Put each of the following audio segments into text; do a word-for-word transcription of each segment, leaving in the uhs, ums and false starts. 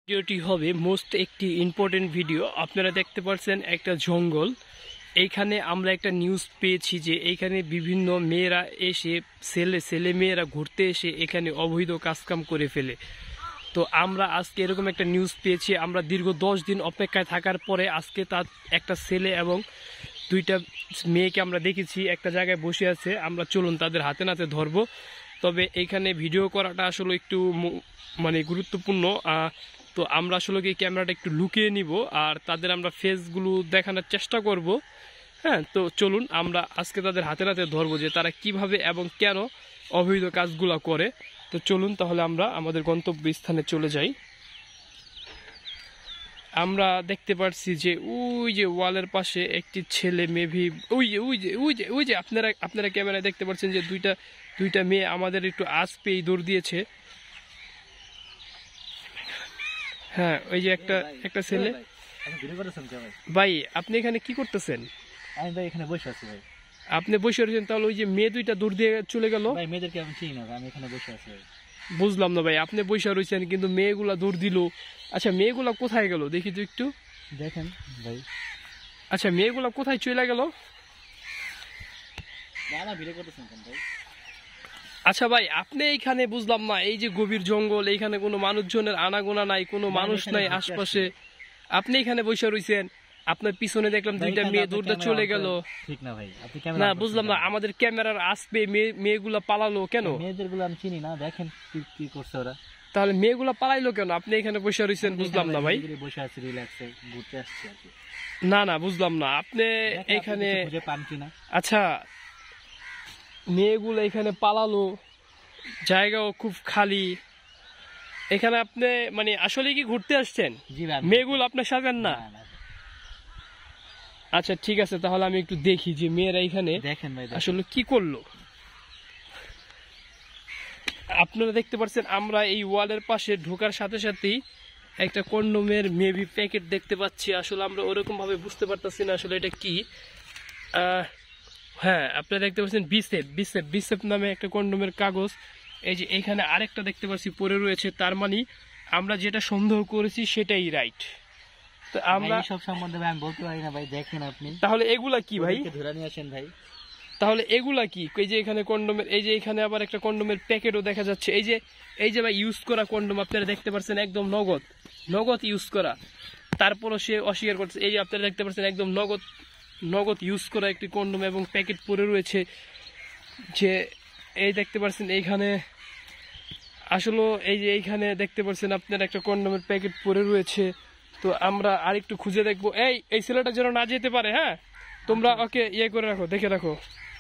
ভিডিওটি হবে মোস্ট একটি ইম্পর্টেন্ট ভিডিও। আপনারা দেখতে পাচ্ছেন একটা জঙ্গল। এইখানে আমরা একটা নিউজ পেয়েছি যে এইখানে বিভিন্ন মেয়েরা এসে ছেলে ছেলে মেয়েরা ঘুরতে এসে এখানে অবৈধ কাজকাম করে ফেলে। তো আমরা আজকে এরকম একটা নিউজ পেয়েছি। আমরা দীর্ঘ দশ দিন অপেক্ষায় থাকার পরে আজকে তার একটা ছেলে এবং দুইটা মেয়েকে আমরা দেখেছি একটা জায়গায় বসে আছে। আমরা চলুন তাদের হাতে নাতে ধরবো। তবে এইখানে ভিডিও করাটা আসলে একটু মানে গুরুত্বপূর্ণ। তো আমরা আসলে কি ক্যামেরাটা একটু লুকিয়ে নিব আর তাদের আমরা ফেসগুলো দেখানোর চেষ্টা করব। হ্যাঁ, তো চলুন আমরা আজকে তাদের হাতে নাতে ধরবো যে তারা কিভাবে এবং কেন অবৈধ কাজগুলো করে। তো চলুন তাহলে আমরা আমাদের গন্তব্যস্থানে চলে যাই। আমরা দেখতে পাচ্ছি যে ওই যে ওয়ালের পাশে একটি ছেলে মেভি ওই যে ওই যে ওই যে ওই যে আপনারা আপনারা ক্যামেরায় দেখতে পাচ্ছেন যে দুইটা দুইটা মেয়ে আমাদের একটু আজ পেয়ে দৌড় দিয়েছে। হ্যাঁ, ওই যে একটা একটা ছেলে। ভাই আপনি এখানে কি করতেছেন? আমি ভাই এখানে বসে আছি ভাই। আপনি বসে রয়েছেন, তাহলে ওই যে মেয়ে দুইটা দৌড় দিয়ে চলে গেল। ভাই মেয়েদেরকে আমি চিনি না, আমি এখানে বসে আছি ভাই। বুঝলাম না ভাই, আপনি বসে রয়েছেন কিন্তু মেয়েগুলা দৌড় দিল। আচ্ছা মেয়েগুলা কোথায় গেল দেখি তো একটু দেখেন ভাই। আচ্ছা মেয়েগুলা কোথায় চলে গেল? আচ্ছা ভাই আপনি এইখানে বুঝলাম না, এই যে গভীর জঙ্গল, এইখানে কোনো মানুষজনের আনাগোনা নাই, কোনো মানুষ নাই আশপাশে, আপনি এখানে বসে রয়েছেন। আপনার পিছনে দেখলাম দুইটা মেয়ে দৌড়ে চলে গেল। ঠিক না ভাই, আপনি না বুঝলাম না, আমাদের ক্যামেরার আসবে মেয়েগুলা পালালো কেন? মেয়েদেরগুলো আমি চিনি না, দেখেন কি করছে ওরা। তাহলে মেয়েগুলা পালাইলো কেন? আপনি এখানে বসে রয়েছেন, বুঝলাম না ভাই। বসে আছি রিল্যাক্সে, ঘুরতে আসছি আর কি। না না বুঝলাম না, আপনি এখানে পান কিনা। আচ্ছা মেয়েগুলো এখানে পালালো, জায়গাও খুব খালি, এখানে আপনি মানে আসলে কি ঘুরতে আসছেন? মেয়েগুলো আপনার সাথে না? আচ্ছা ঠিক আছে, তাহলে আমি একটু দেখি যে মেয়েরা এখানে আসলে কি করলো। আপনারা দেখতে পাচ্ছেন আমরা এই ওয়ালের পাশে ঢোকার সাথে সাথেই একটা কন্ডোমের মেবি প্যাকেট দেখতে পাচ্ছি। আসলে আমরা ওরকম ভাবে বুঝতে পারতেছি না আসলে এটা কি। হ্যাঁ আপনারা দেখতে পাচ্ছেন বিসেপ বিসেপ বিসেপ নামে একটা কন্ডোমের কাগজ। এই যে এখানে আরেকটা দেখতে পাচ্ছি পড়ে রয়েছে, তার মানে আমরা যেটা সন্দেহ করেছি সেটাই রাইট। তো আমরা সব সম্বন্ধে আমি বলতে পারি না ভাই, দেখেন আপনি। তাহলে এগুলা কি ভাই? ধরে নিয়ে আসেন ভাই। তাহলে এগুলা কি? এই যে এখানে কন্ডোমের, এই যে এখানে আবার একটা কন্ডোমের প্যাকেটও দেখা যাচ্ছে। এই যে এই যে ভাই ইউজ করা কন্ডোম আপনারা দেখতে পাচ্ছেন, একদম নগদ নগদ ইউজ করা। তারপরও সে অস্বীকার করছে। এই যে আপনারা দেখতে পাচ্ছেন একদম নগদ নগদ ইউজ করা একটি কন্ডোম এবং প্যাকেট পরে রয়েছে। যে এই দেখতে পাচ্ছেন এইখানে আসলে এই যে এইখানে দেখতে পাচ্ছেন আপনার একটা কন্ডোমের প্যাকেট পরে রয়েছে। তো আমরা আরেকটু খুঁজে দেখবো। এই এই ছেলেটা যেন না যেতে পারে। হ্যাঁ তোমরা ওকে ইয়ে করে রাখো, দেখে রাখো।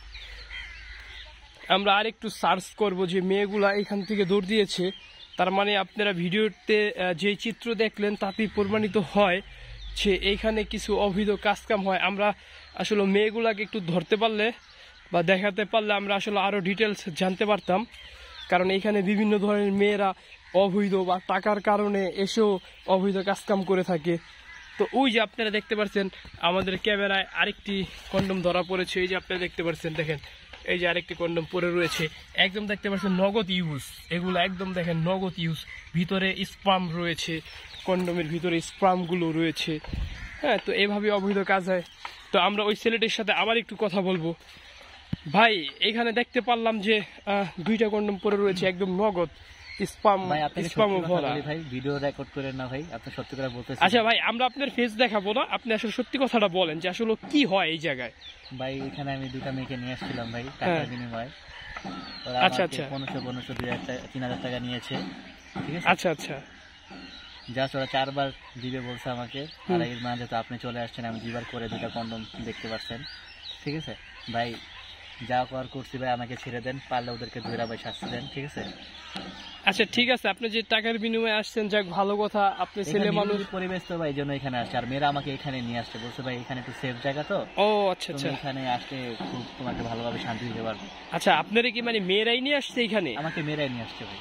আমরা আরেকটু সার্চ করব যে মেয়েগুলা এখান থেকে দৌড় দিয়েছে। তার মানে আপনারা ভিডিওতে যে চিত্র দেখলেন তাতেই প্রমাণিত হয় যে এইখানে কিছু অবৈধ কাজকাম হয়। আমরা আসলে মেয়েগুলাকে একটু ধরতে পারলে বা দেখাতে পারলে আমরা আসলে আরও ডিটেলস জানতে পারতাম। কারণ এইখানে বিভিন্ন ধরনের মেয়েরা অবৈধ বা টাকার কারণে এসেও অবৈধ কাজকাম করে থাকে। তো ওই যে আপনারা দেখতে পাচ্ছেন আমাদের ক্যামেরায় আরেকটি কন্ডোম ধরা পড়েছে। এই যে আপনারা দেখতে পাচ্ছেন, দেখেন এই যে আরেকটি কন্ডোম পরে রয়েছে, একদম দেখতে পাচ্ছেন নগদ ইউজ। এগুলো একদম দেখেন নগদ ইউজ, ভিতরে স্পাম রয়েছে, কন্ডোমের ভিতরে স্পামগুলো রয়েছে। হ্যাঁ, তো এইভাবে অবৈধ কাজ হয়। তো আমরা ওই ছেলেটির সাথে আবার একটু কথা বলবো। ভাই এখানে দেখতে পারলাম যে দুইটা কন্ডোম পরে রয়েছে, একদম নগদ স্পাম স্পাম ভরা। ভাই ভিডিও রেকর্ড করেন না ভাই, আপনি সত্যি কথা বলতেছেন। আচ্ছা ভাই আমরা আপনার ফেস দেখাবো না, আপনি আসলে সত্যি কথাটা বলেন যে আসলে কি হয় এই জায়গায়। ভাই এখানে আমি দুটা মেয়েকে নিয়ে আসছিলাম ভাই, টাকার বিনিময়ে। আচ্ছা আচ্ছা পনেরোশো পনেরোশো দুই হাজার তিন হাজার টাকা নিয়েছে, ঠিক আছে। আচ্ছা আচ্ছা জাস্ট ওরা চারবার দিবে বলছে আমাকে। আর এর মাঝে তো আপনি চলে আসছেন, আমি দুইবার করে দুটা কন্ডোম দেখতে পাচ্ছেন, ঠিক আছে ভাই। যা করার করছি ভাই, আমাকে ছেড়ে দেন, পারলে ওদেরকে ধরে ভাই শাস্তি দেন, ঠিক আছে। আচ্ছা ঠিক আছে, আপনি যে টাকার বিনিময়ে আসছেন যাক ভালো কথা। আপনি ছেলে মানুষ, পরিবেশ তো ভাই, জন্য এখানে আসছে। আর মেয়েরা আমাকে এখানে নিয়ে আসছে, বলছে ভাই এখানে একটু সেফ জায়গা তো। ও আচ্ছা আচ্ছা, এখানে আসলে খুব তোমাকে ভালোভাবে শান্তি দিতে পারবো। আচ্ছা আপনারা কি মানে মেয়েরাই নিয়ে আসছে এখানে? আমাকে মেয়েরাই নিয়ে আসছে ভাই।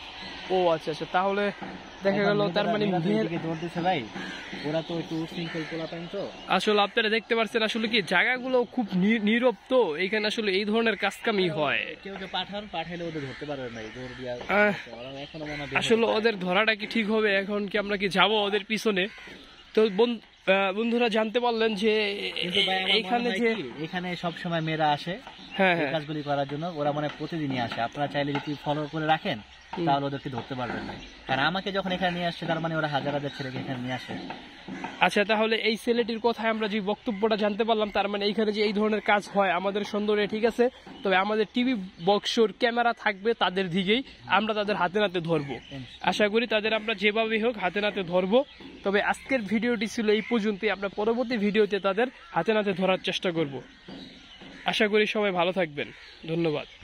ও আচ্ছা আচ্ছা, তাহলে দেখা গেল তার মানে ধরতেছে ভাই, ওরা তো একটু উশৃঙ্খল পোলাপাইন তো। আসলে আপনারা দেখতে পাচ্ছেন আসলে কি জায়গাগুলো খুব নীরব, তো এখানে আসলে এই ধরনের কাজকামই হয়। কেউ কেউ পাঠান, পাঠাইলে ওদের ধরতে পারবে না, জোর দিয়া এখনো মনে হয়। আসলে ওদের ধরাটা কি ঠিক হবে? এখন কি আমরা কি যাব ওদের পিছনে? তো বন্ধুরা জানতে পারলেন যে এখানে যে এখানে সব সময় মেয়েরা আসে হ্যাঁ এই কাজগুলি করার জন্য, ওরা মানে প্রতিদিনই আসে। আপনারা চাইলে যদি ফলো করে রাখেন তাহলে ওদেরকে ধরতে পারবেন না, কারণ আমাকে যখন এখানে নিয়ে আসছে তার মানে ওরা হাজার হাজার ছেলেকে এখানে নিয়ে আসে। আচ্ছা, তাহলে এই ছেলেটির কথায় আমরা যে বক্তব্যটা জানতে পারলাম, তার মানে এইখানে যে এই ধরনের কাজ হয় আমাদের সুন্দরে, ঠিক আছে। তবে আমাদের টিভি বক্সর ক্যামেরা থাকবে তাদের দিকেই, আমরা তাদের হাতে নাতে ধরবো। আশা করি তাদের আমরা যেভাবেই হোক হাতে নাতে ধরবো। তবে আজকের ভিডিওটি ছিল এই পর্যন্তই, আমরা পরবর্তী ভিডিওতে তাদের হাতে নাতে ধরার চেষ্টা করব। আশা করি সবাই ভালো থাকবেন, ধন্যবাদ।